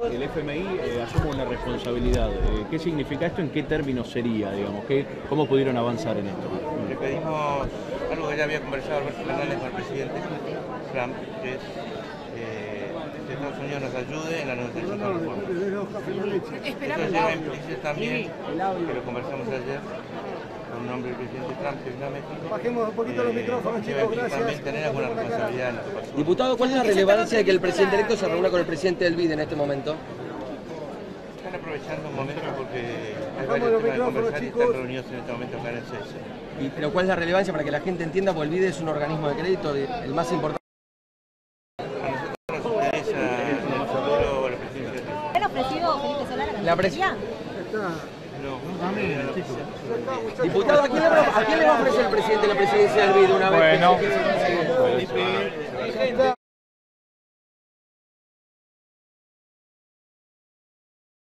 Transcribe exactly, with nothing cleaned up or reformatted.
El F M I eh, asume una responsabilidad. Eh, ¿Qué significa esto? ¿En qué términos sería, digamos? ¿Qué, ¿Cómo pudieron avanzar en esto? Le pedimos algo que ya había conversado Alberto Fernández con el presidente Trump, que es eh, que Estados Unidos nos ayude en la negociación con el reforma. Esto lleva implícito también, que lo conversamos ayer, con nombre del presidente Trump, que vino a México. Bajemos un poquito eh, los micrófonos, chicos, gracias. También tener alguna responsabilidad en la situación. Diputado, ¿cuál es la relevancia de que el presidente electo se reúna con el presidente del B I D en este momento? Están aprovechando un momento porque hay varios temas de conversar y están reunidos en este momento acá en el C S. ¿Y, pero cuál es la relevancia para que la gente entienda? Porque el B I D es un organismo de crédito, el más importante. A nosotros nos interesa en el futuro la presidencia del B I D. ¿Le han ofrecido Felipe Solá la La presidencia? No, no, Diputado, ¿a quién, le va, ¿a quién le va a ofrecer el presidente la presidencia del B I D una vez? Bueno. Que se...